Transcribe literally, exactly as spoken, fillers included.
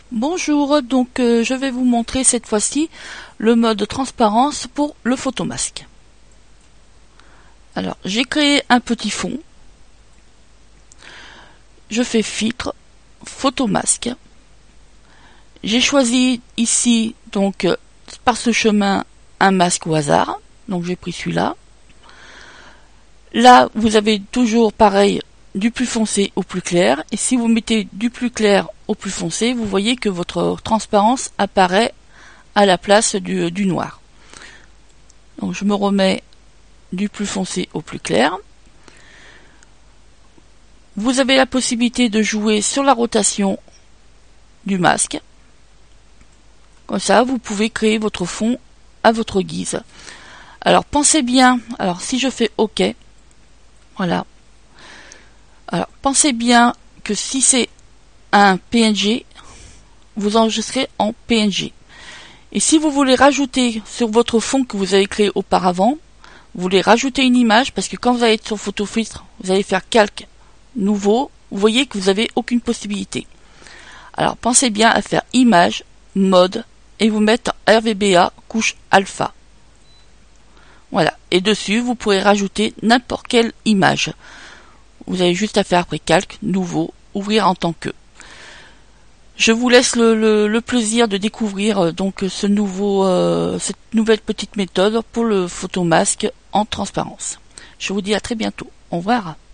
Bonjour, donc euh, je vais vous montrer cette fois-ci le mode transparence pour le photomasque. Alors j'ai créé un petit fond, je fais filtre, photomasque, j'ai choisi ici donc euh, par ce chemin un masque au hasard, donc j'ai pris celui-là. Là vous avez toujours pareil du plus foncé au plus clair, et si vous mettez du plus clair au plus foncé, vous voyez que votre transparence apparaît à la place du, du noir. Donc je me remets du plus foncé au plus clair. Vous avez la possibilité de jouer sur la rotation du masque. Comme ça, vous pouvez créer votre fond à votre guise. Alors pensez bien, alors si je fais OK, voilà. Alors pensez bien que si c'est un P N G, vous enregistrez en P N G. Et si vous voulez rajouter sur votre fond que vous avez créé auparavant, vous voulez rajouter une image, parce que quand vous allez être sur photofiltre, vous allez faire calque nouveau, vous voyez que vous n'avez aucune possibilité. Alors pensez bien à faire image, mode, et vous mettre R V B A couche alpha. Voilà, et dessus vous pourrez rajouter n'importe quelle image. Vous avez juste à faire après calque, nouveau, ouvrir en tant que. Je vous laisse le, le, le plaisir de découvrir euh, donc ce nouveau, euh, cette nouvelle petite méthode pour le photomasque en transparence. Je vous dis à très bientôt. Au revoir.